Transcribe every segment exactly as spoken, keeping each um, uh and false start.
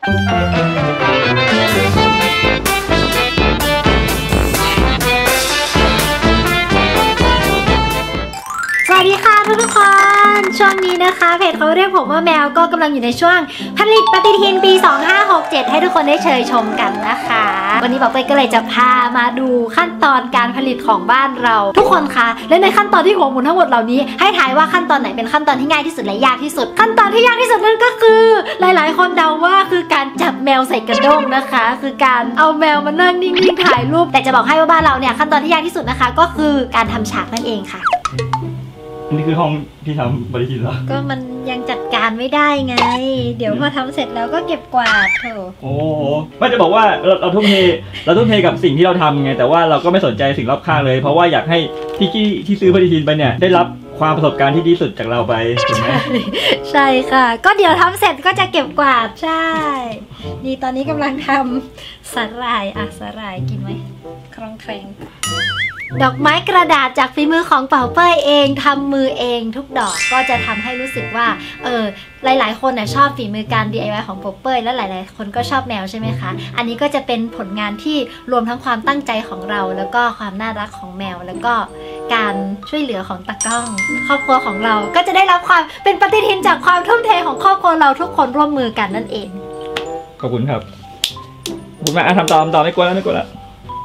สวัสดีค่ะทุกคนช่วงนี้นะคะเพจเขาเรียกผมว่าแมวก็กำลังอยู่ในช่วงผลิตปฏิทินปีสองห้าหกเจ็ดให้ทุกคนได้เชยชมกันนะคะวันนี้บอกไปก็เลยจะพามาดูขั้นตอนการผลิตของบ้านเราทุกคนคะและในขั้นตอนที่หัวหมุนทั้งหมดเหล่านี้ให้ทายว่าขั้นตอนไหนเป็นขั้นตอนที่ง่ายที่สุดและยากที่สุดขั้นตอนที่ยากที่สุดนั่นก็คือหลายๆคนเดาว่าคือการจับแมวใส่กระด้งนะคะคือการเอาแมวมานั่งนิ่งๆถ่ายรูปแต่จะบอกให้ว่าบ้านเราเนี่ยขั้นตอนที่ยากที่สุดนะคะก็คือการทำฉากนั่นเองค่ะนี่คือห้องที่ทำปฏิทินเหรอก็มันยังจัดการไม่ได้ไงเดี๋ยวพอทำเสร็จแล้วก็เก็บกวาดเถอะโอ้ไม่จะบอกว่าเราเราทุ่มเทเราทุ่มเทกับสิ่งที่เราทำไงแต่ว่าเราก็ไม่สนใจสิ่งรอบข้างเลยเพราะว่าอยากให้ที่ที่ที่ซื้อปฏิทินไปเนี่ยได้รับความประสบการณ์ที่ดีสุดจากเราไปถูกไหมใช่ค่ะก็เดี๋ยวทำเสร็จก็จะเก็บกวาดใช่นี่ตอนนี้กำลังทำสาหร่ายอ่ะสาหร่ายกินไหมคล่องแคล่งดอกไม้กระดาษจากฝีมือของเป่าเป้ยเองทำมือเองทุกดอกก็จะทำให้รู้สึกว่าเออหลายๆคนน่ะชอบฝีมือการ ดี ไอ วาย ของเป่าเป้ยและหลายๆคนก็ชอบแมวใช่ไหมคะอันนี้ก็จะเป็นผลงานที่รวมทั้งความตั้งใจของเราแล้วก็ความน่ารักของแมวแล้วก็การช่วยเหลือของตากล้องครอบครัวของเราก็จะได้รับความเป็นปฏิทินจากความทุ่มเทของครอบครัวเราทุกคนร่วมมือกันนั่นเองขอบคุณครับขอบคุณมากทำต่อทำต่อไม่กลัวแล้วไม่กลัวแล้ว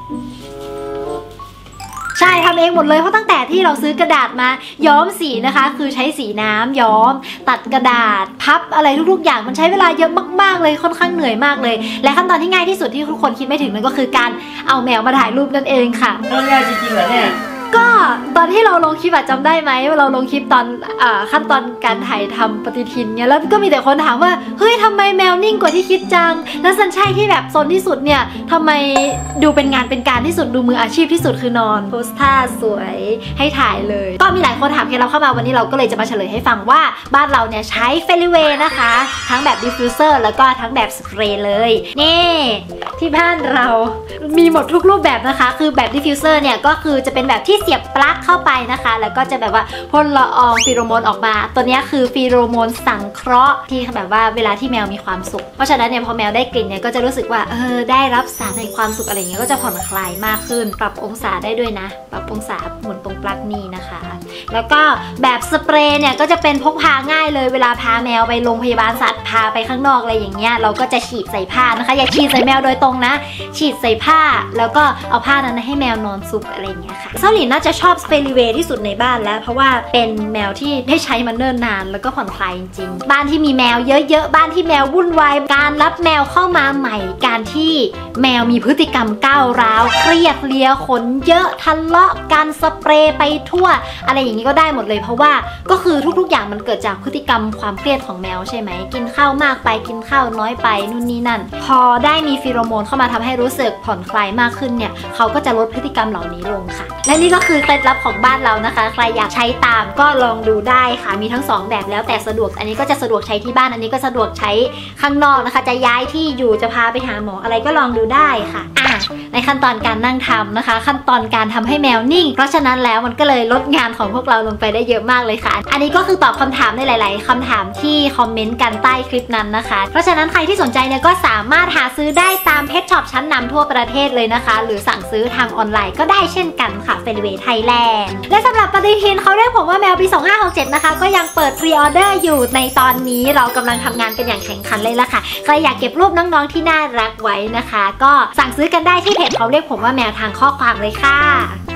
ใช่ทำเองหมดเลยเพราะตั้งแต่ที่เราซื้อกระดาษมาย้อมสีนะคะคือใช้สีน้ำย้อมตัดกระดาษพับอะไรทุกๆอย่างมันใช้เวลาเยอะมากๆเลยค่อนข้างเหนื่อยมากเลยและขั้นตอนที่ง่ายที่สุดที่ทุกคนคิดไม่ถึงนั่นก็คือการเอาแมวมาถ่ายรูปนั่นเองค่ะง่ายจริงๆเหรอเนี่ยก็ตอนที่เราลงคลิปอะจำได้ไหมว่าเราลงคลิปตอนอ่าขั้นตอนการถ่ายทำปฏิทินเนี่ยแล้วก็มีแต่คนถามว่าเฮ้ยทำไมแมวนิ่งกว่าที่คิดจังแล้วสันใช่ที่แบบโซนที่สุดเนี่ยทำไมดูเป็นงานเป็นการที่สุดดูมืออาชีพที่สุดคือนอนโพสท่าสวยให้ถ่ายเลยก็มีหลายคนถามเคล็ดลับเข้ามาวันนี้เราก็เลยจะมาเฉลยให้ฟังว่าบ้านเราเนี่ยใช้เฟลิเวย์นะคะทั้งแบบดิฟฟิวเซอร์แล้วก็ทั้งแบบสเปรย์เลยนี่ที่บ้านเรามีหมดทุกรูปแบบนะคะคือแบบดิฟฟิวเซอร์เนี่ยก็คือจะเป็นแบบที่เสียบปลั๊กเข้าไปนะคะแล้วก็จะแบบว่าพ่นละอองฟีโรโมนออกมาตัวนี้คือฟีโรโมนสังเคราะห์ที่แบบว่าเวลาที่แมวมีความสุขเพราะฉะนั้นเนี่ยพอแมวได้กลิ่นเนี่ยก็จะรู้สึกว่าเออได้รับสารในความสุขอะไรเงี้ยก็จะผ่อนคลายมากขึ้นปรับองศาได้ด้วยนะปรับองศาหมุนตรงปลั๊กนี่นะคะแล้วก็แบบสเปรย์เนี่ยก็จะเป็นพกพาง่ายเลยเวลาพาแมวไปโรงพยาบาลสัตว์พาไปข้างนอกอะไรอย่างเงี้ยเราก็จะฉีดใส่ผ้านะคะอย่าฉีดใส่แมวโดยตรงนะฉีดใส่ผ้าแล้วก็เอาผ้านั้นให้แมวนอนซุกอะไรเงี้ยค่ะเซาหลินน่าจะชอบสเปริเวย์ที่สุดในบ้านแล้วเพราะว่าเป็นแมวที่ได้ใช้มันเนิ่นนานแล้วก็ผ่อนคลายจริงๆบ้านที่มีแมวเยอะๆบ้านที่แมววุ่นวายการรับแมวเข้ามาใหม่การที่แมวมีพฤติกรรมก้าวร้าวเครียดเลียขนเยอะทะเลาะการสเปรย์ไปทั่วอะไรอย่างนี้ก็ได้หมดเลยเพราะว่าก็คือทุกๆอย่างมันเกิดจากพฤติกรรมความเครียดของแมวใช่ไหมกินข้าวมากไปกินข้าวน้อยไปนู่นนี่นั่นพอได้มีฟีโรโมนเข้ามาทำให้รู้สึกผ่อนคลายมากขึ้นเนี่ยเขาก็จะลดพฤติกรรมเหล่านี้ลงค่ะและนี่ก็คือเคล็ดลับของบ้านเรานะคะใครอยากใช้ตามก็ลองดูได้ค่ะมีทั้งสองแบบแล้วแต่สะดวกอันนี้ก็จะสะดวกใช้ที่บ้านอันนี้ก็สะดวกใช้ข้างนอกนะคะจะย้ายที่อยู่จะพาไปหาหมออะไรก็ลองดูได้ค่ะอ่ะในขั้นตอนการนั่งทำนะคะขั้นตอนการทำให้แมวนิ่งเพราะฉะนั้นแล้วมันก็เลยลดงานของพวกเราลงไปได้เยอะมากเลยค่ะอันนี้ก็คือตอบคำถามในหลายๆคำถามที่คอมเมนต์กันใต้คลิปนั้นนะคะเพราะฉะนั้นใครที่สนใจเนี่ยก็สามารถหาซื้อได้ตามเพจช็อปชั้นนำทั่วประเทศเลยนะคะหรือสั่งซื้อทางออนไลน์ก็ได้เช่นกันค่ะเฟลิเวย์ไทยแลนด์และสำหรับปฏิทินเขาเรียกผมว่าแมวปีสองห้าหกเจ็ดนะคะก็ยังเปิดพรีออเดอร์อยู่ในตอนนี้เรากำลังทำงานกันอย่างแข่งขันเลยล่ะค่ะใครอยากเก็บรูปน้องๆที่น่ารักไว้นะคะก็สั่งซื้อกันได้ที่เพจเขาเรียกผมว่าแมวทางข้อความเลยค่ะ